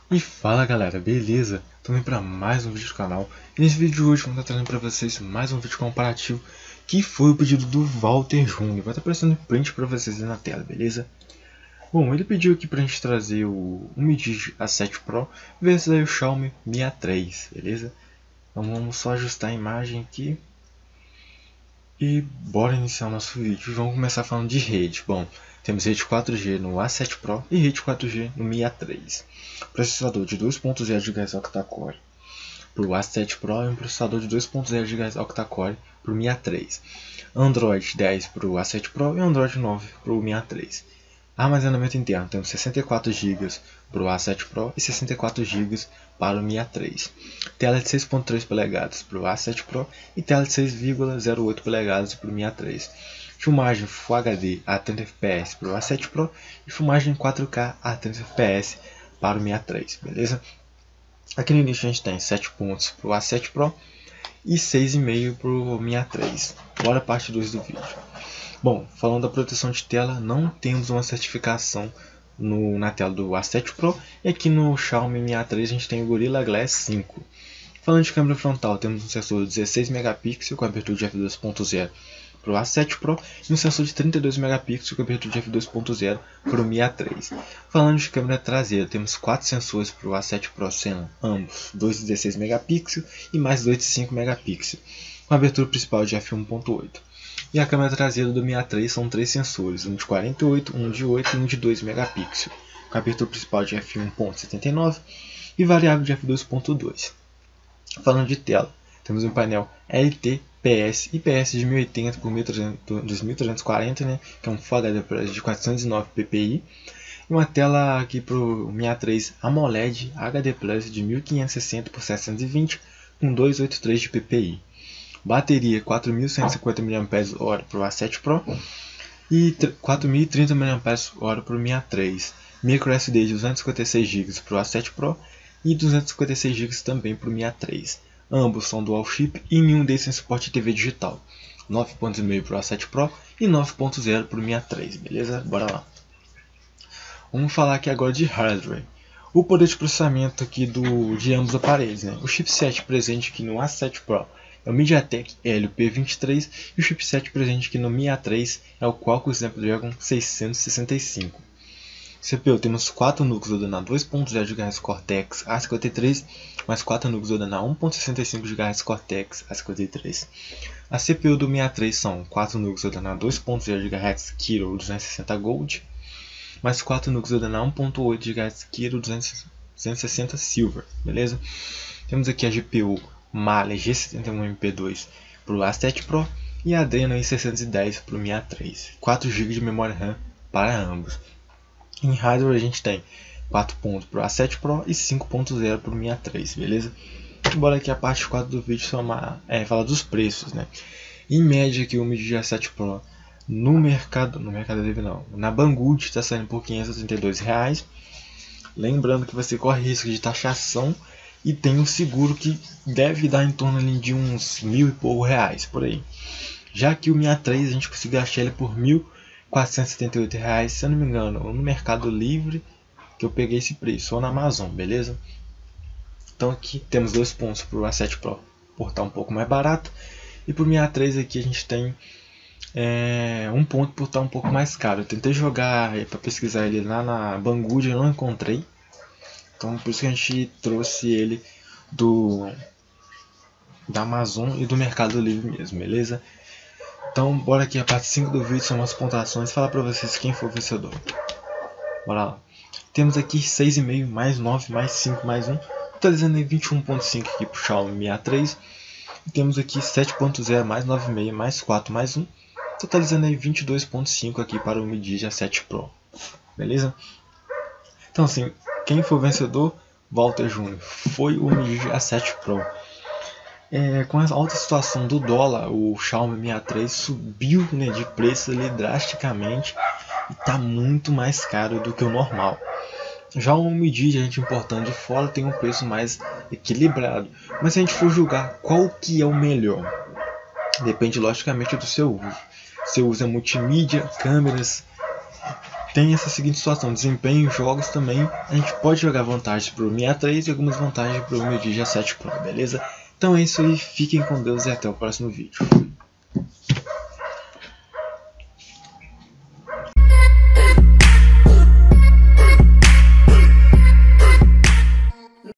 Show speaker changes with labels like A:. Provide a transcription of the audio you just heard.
A: E fala galera, beleza? Estamos para mais um vídeo do canal. E nesse vídeo de hoje vamos estar trazendo para vocês mais um vídeo comparativo que foi o pedido do Walter Júnior. Vai estar aparecendo print para vocês aí na tela, beleza? Bom, ele pediu aqui para a gente trazer o Midigi A7 Pro versus aí o Xiaomi Mi A3, beleza? Então vamos só ajustar a imagem aqui e bora iniciar o nosso vídeo. Vamos começar falando de rede. Bom, temos rede 4G no A7 Pro e rede 4G no Mi A3. Processador de 2.0 GHz octa-core para o A7 Pro e um processador de 2.0 GHz octa-core para o Mi A3. Android 10 para o A7 Pro e Android 9 para o Mi A3. Armazenamento interno, temos 64 GB para o A7 Pro e 64 GB para o Mi A3. Tela de 6.3 polegadas para o A7 Pro e tela de 6,08 polegadas para o Mi A3. Filmagem Full HD a 30 fps para o A7 Pro e filmagem 4K a 30 fps para o Mi A3, beleza? Aqui no início a gente tem 7 pontos para o A7 Pro e 6,5 para o Mi A3. Bora a parte 2 do vídeo. Bom, falando da proteção de tela, não temos uma certificação na tela do A7 Pro e aqui no Xiaomi Mi A3 a gente tem o Gorilla Glass 5. Falando de câmera frontal, temos um sensor de 16 megapixels com abertura de f2.0 para o A7 Pro e um sensor de 32 megapixels com abertura de f2.0 para o Mi A3. Falando de câmera traseira, temos 4 sensores para o A7 Pro, sendo ambos 2 de 16 megapixels e mais 2 de 5 megapixels, com abertura principal de f1.8. E a câmera traseira do Mi A3 são 3 sensores, um de 48, um de 8 e um de 2 megapixels, com abertura principal de f1.79 e variável de f2.2. Falando de tela, temos um painel LTPS IPS de 1080 por 2340, né, que é um Full HD Plus de 409 ppi, e uma tela aqui para o Mi A3 AMOLED HD Plus de 1560 por 720 com 283 de ppi. Bateria 4150 mAh para o A7 Pro e 4030 mAh para o Mi A3. Micro SD de 256 GB para o A7 Pro e 256 GB também para o Mi A3. Ambos são dual chip e nenhum deles tem suporte TV digital. 9.5 para o A7 Pro e 9.0 para o Mi A3, beleza? Bora lá. Vamos falar aqui agora de hardware. O poder de processamento aqui de ambos os aparelhos, né? O chipset presente aqui no A7 Pro é o MediaTek Helio P23 e o chipset presente aqui no Mi A3 é o Qualcomm Snapdragon 665. CPU, temos 4 núcleos rodando a 2.0 GHz Cortex A53, mais 4 núcleos rodando a 1.65 GHz Cortex A53. A CPU do Mi A3 são 4 núcleos rodando a 2.0 GHz Kirin 260 Gold, mais 4 núcleos rodando a 1.8 GHz Kirin 260 Silver, beleza? Temos aqui a GPU Mali G71MP2 para o A7 Pro e a Adreno i610 para o Mi A3. 4 GB de memória RAM para ambos. Em hardware a gente tem 4 pontos para o A7 Pro e 5.0 para o Mi A3, beleza? Bora aqui a parte 4 do vídeo falar dos preços, né? Em média aqui o Midigi A7 Pro no Mercado Livre não, na Banggood está saindo por R$ 532. Lembrando que você corre risco de taxação e tem um seguro que deve dar em torno ali de uns R$ 1.000 e pouco por aí. Já que o Mi A3 a gente conseguiu achar ele por R$ 1.478, se eu não me engano, ou no Mercado Livre que eu peguei esse preço, ou na Amazon, beleza? Então aqui temos 2 pontos para o A7 Pro por estar um pouco mais barato, e para o Mi A3 aqui a gente tem um ponto por estar um pouco mais caro. Eu tentei jogar para pesquisar ele lá na Banggood, eu não encontrei. Então por isso que a gente trouxe ele da Amazon e do Mercado Livre mesmo, beleza? Então bora aqui a parte 5 do vídeo, são as pontuações, falar para vocês quem foi o vencedor. Bora lá. Temos aqui 6,5 mais 9 mais 5 mais 1, totalizando 21,5 aqui para o Xiaomi Mi A3. E temos aqui 7,0 mais 9,5 mais 4 mais 1, totalizando 22,5 aqui para o Midigi A7 Pro, beleza? Então assim, quem foi o vencedor? Walter Júnior, foi o Midigi A7 Pro. Com a alta situação do dólar, o Xiaomi Mi A3 subiu, né, de preço ali drasticamente e está muito mais caro do que o normal. Já o Midigi, a gente importando de fora, tem um preço mais equilibrado. Mas se a gente for julgar qual que é o melhor, depende logicamente do seu uso. Se você usa multimídia, câmeras, tem essa seguinte situação: desempenho em jogos também, a gente pode jogar vantagens pro Mi A3 e algumas vantagens pro Mi G7 Pro, beleza? Então é isso aí, fiquem com Deus e até o próximo vídeo.